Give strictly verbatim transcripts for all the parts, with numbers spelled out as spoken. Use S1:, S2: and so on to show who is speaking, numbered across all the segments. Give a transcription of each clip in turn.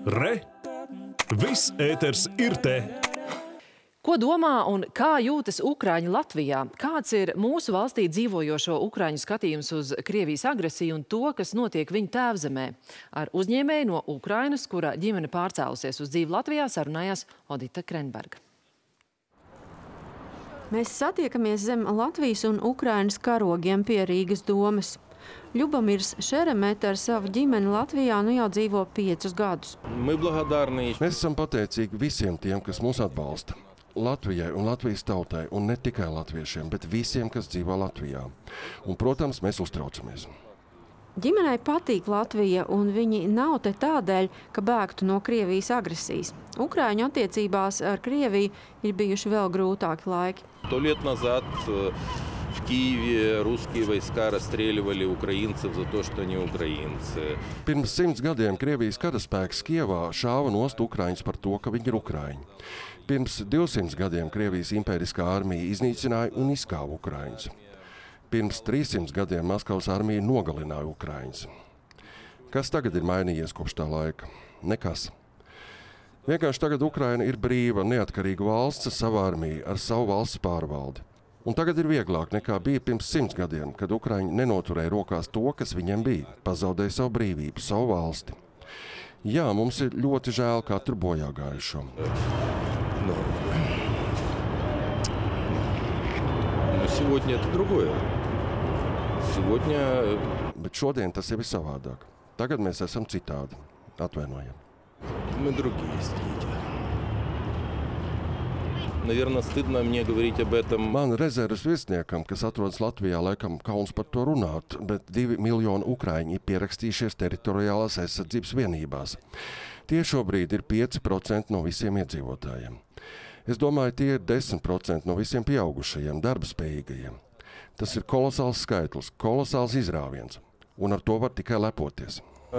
S1: Re! Viss ēters ir te!
S2: Ko domā un kā jūtas Ukraiņi Latvijā? Kāds ir mūsu valstī dzīvojošo Ukraiņu skatījums uz Krievijas agresiju un to, kas notiek viņu tēvzemē? Ar uzņēmēju no Ukrainas, kura ģimene pārcēlusies uz dzīvi Latvijā, sarunājās Odita Krenberga.
S3: Mēs satiekamies zem Latvijas un Ukrainas karogiem pie Rīgas domes. Ļubamirs Šeremete ar savu ģimeni Latvijā nu jau dzīvo piecus gadus.
S4: Mēs esam pateicīgi visiem tiem, kas mūs atbalsta. Latvijai un Latvijas tautai, un ne tikai latviešiem, bet visiem, kas dzīvo Latvijā. Un, protams, mēs uztraucamies.
S3: Ģimenei patīk Latvija, un viņi nav te tādēļ, ka bēgtu no Krievijas agresijas. Ukraiņu attiecībās ar Krieviju ir bijuši vēl grūtāki laiki.
S4: Сто лет назад в Киеве русские войска расстреливали украинцев за то, что они украинцы. Pirms simts gadiem Krievijas karaspēks Kievā šāva nost Ukraiņus par to, ka viņi ir Ukraiņi. Pirms divsimt gadiem Krievijas impēriskā armija iznīcināja un izkāva Ukraiņus. Pirms trīssimt gadiem Maskavas armija nogalināja Ukraiņus. Kas tagad ir mainījies kopš tā laika? Nekas. Vienkārši tagad Ukraina ir brīva, neatkarīga valsts ar savu armiju, ar savu valsts pārvaldi. Un tagad ir vieglāk nekā bija pirms simts gadiem, kad Ukraiņi nenoturēja rokās to, kas viņiem bija, pazaudēja savu brīvību, savu valsti. Jā, mums ir ļoti žēl katru bojā gājušo. Но сегодня это другое. Сегодня... Bet šodien tas jau ir savādāk. Tagad mēs esam citādi. Atvainojam. Мы другие, извините. Наверное, стыдно мне говорить об этом. Man rezerves virsniekam, kas atrodas Latvijā, laikam kauns par to runāt, bet divi miljoni Ukraiņi ir pierakstījušies teritoriālās aizsardzības vienībās. Tie šobrīd ir pieci procenti no visiem iedzīvotājiem. Es domāju, tie ir desmit procenti no visiem pieaugušajiem, darbspējīgajiem. Tas ir kolosāls skaitlis, kolosāls izrāviens, un ar to var tikai lepoties.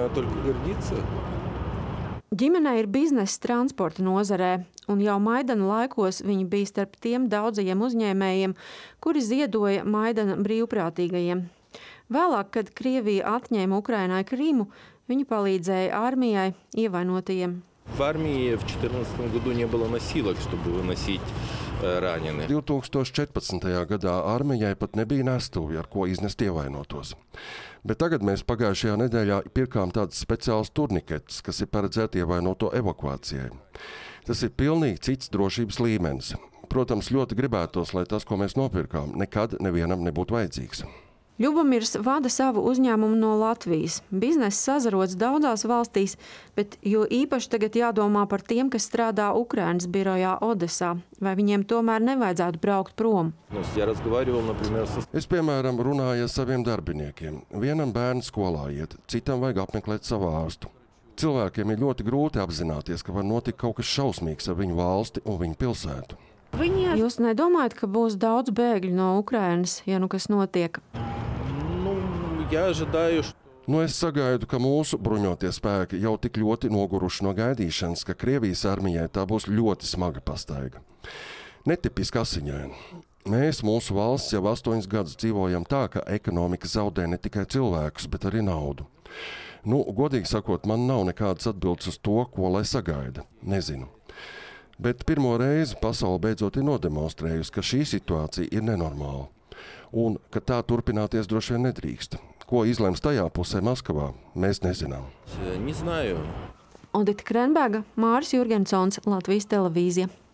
S3: Ģimenei ir biznesa transporta nozarē, un jau Maidana laikos viņi bija starp tiem daudzajiem uzņēmējiem, kuri ziedoja Maidana brīvprātīgajiem. Vēlāk, kad Krievija atņēma Ukrainai Krimu, viņi palīdzēja armijai ievainotajiem.
S4: В армии в две тысячи четырнадцатом году не было носилок, чтобы выносить раненых. divi tūkstoši četrpadsmitajā gadā armijai pat nebija nestuvi, ar ko iznest ievainotos. Bet tagad mēs pagājušajā nedēļā pirkām tādas speciālas turniketes, kas ir paredzēti ievainoto evakuācijai. Tas ir pilnīgi cits drošības līmenis. Protams, ļoti gribētos, lai tas, ko mēs nopirkām, nekad nevienam nebūtu vajadzīgs.
S3: Ļubamirs vada savu uzņēmumu no Latvijas. Bizness sazarots daudzās valstīs, bet jo īpaši tagad jādomā par tiem, kas strādā Ukrainas birojā Odesā. Vai viņiem tomēr nevajadzētu braukt prom?
S4: Es, piemēram, runāju ar saviem darbiniekiem. Vienam bērnu skolā iet, citam vajag apmeklēt savu ārstu. Cilvēkiem ir ļoti grūti apzināties, ka var notikt kaut kas šausmīgs ar viņu valsti un viņu pilsētu.
S3: Jūs nedomājat, ka būs daudz bēgļu no Ukrainas, ja nu kas notiek?
S4: Nu, es sagaidu, ka mūsu bruņotie spēki jau tik ļoti noguruši no gaidīšanas, ka Krievijas armijai tā būs ļoti smaga pastaiga. Netipiski asiņaini. Mēs, mūsu valsts, jau astoņus gadus dzīvojam tā, ka ekonomika zaudē ne tikai cilvēkus, bet arī naudu. Nu, godīgi sakot, man nav nekādas atbildes uz to, ko lai sagaida. Nezinu. Bet pirmo reizi pasaule beidzot ir nodemonstrējusi, ka šī situācija ir nenormāla un ka tā turpināties droši vien nedrīkst. Ko izlems tajā pusē Maskavā, mēs nezinām.
S3: Odita Krenberga, Māris Jurgensons, Latvijas televīzija.